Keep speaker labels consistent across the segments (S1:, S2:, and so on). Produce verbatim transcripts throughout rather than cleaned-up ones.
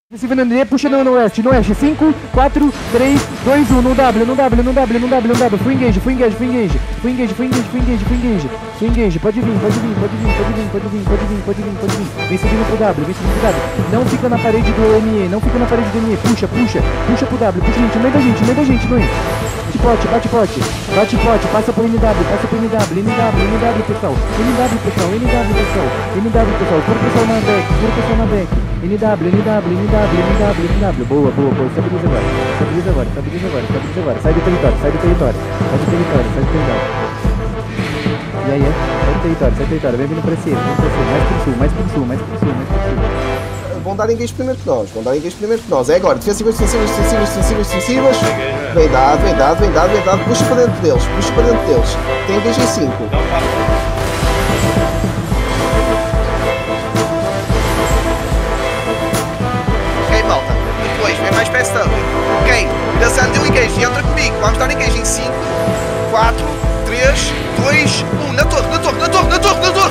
S1: Defensiva no D, puxa no, no oeste, no oeste, cinco, quatro, três, dois, um, no W, no W, no W, no W, no W, full engage, full engage, full engage, full engage, full engage, full engage, full engage, full engage, pode vir, pode vir, pode vir, pode vir, pode vir, pode vir, pode vir, pode vir, vem seguindo pro W, vem seguindo pro W, não fica na parede do M E, não fica na parede do M E, puxa, puxa, puxa pro W, puxa gente, no meio da gente, no meio da gente, no bate pote, bate pote, bate pote, passa pro N W, passa pro N W, N W, N W pessoal, N W pessoal, N W pessoal, N W pessoal, pura pessoal na back, pura pessoal na back, N W, N W, N W, N W, N W, boa, boa, boa, estabiliza agora, estabiliza agora, estabiliza agora, estabiliza agora, sai do território, sai do território, sai do território, sai do território. E aí, sai do território, sai do território, vem vindo pra cima, vem pra cima, mais pro sul, mais pro sul, mais pro sul, mais pro sul.
S2: Vão dar engage primeiro que nós, vão dar engage primeiro que nós. É agora, defensivas, defensivas, defensivas, defensivas, defensivas. Vem dado, vem dado, vem dado, vem dado. Puxa para dentro deles, puxa para dentro deles. Tem engage em cinco. Ok, malta. Depois, vem mais peça também. Ok, Irasano deu engage, entra comigo. Vamos dar engage em cinco, quatro, três, dois, um. Na torre, na torre, na torre, na torre, na torre.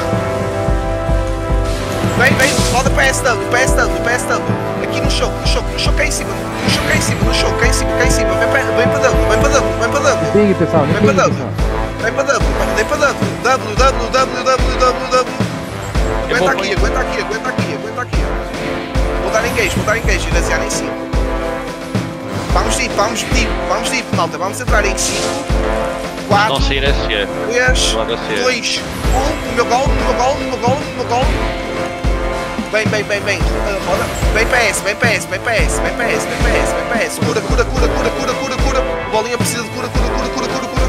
S2: Vem, vem, roda para S W, para S W, para S W. Aqui no show, no show, no show cá em cima, no show cá em cima, no show cá em cima, cá em cima. Vem para, vem para W, vem para W, vem para W.
S1: Ping, pessoal,
S2: vem para W. Vem para W, vem para W. W, W, W, W, W, W. Aguenta aqui, aguenta aqui, aguenta aqui, aguenta aqui. Vou dar engage, vou dar engage, Irasiano em cinco. Vamos deep, vamos deep, vamos deep, malta. Vamos entrar em cinco, quatro, três, dois, um. O meu gol, o meu gol, o meu gol, o meu gol. Vem, vem, vem, vem, roda, vem P S, vem P S, vem P S, vem P S, vem P S, vem P S, cura, cura, cura, cura, cura, cura, cura, o bolinha precisa de cura, cura, cura, cura, cura, cura.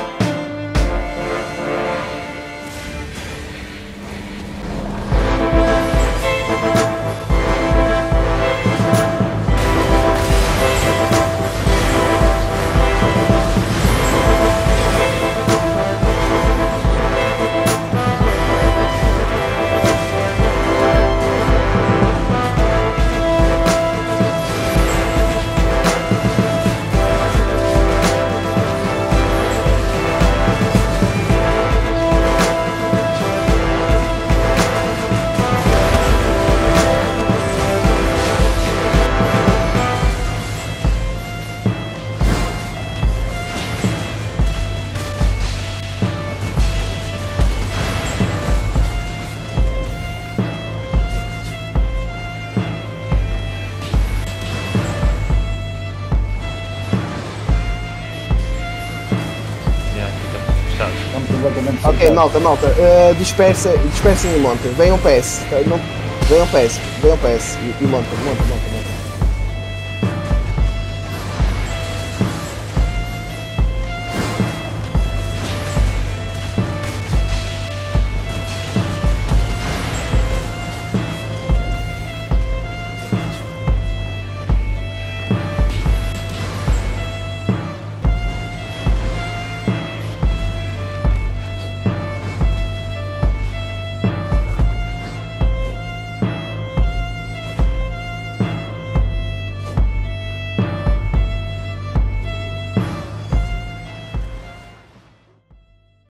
S2: Ok, malta, malta, uh, dispersa, dispersem e monta. Venham P S, não, venham P S, venham P S e, e monta, monta, monta, monta.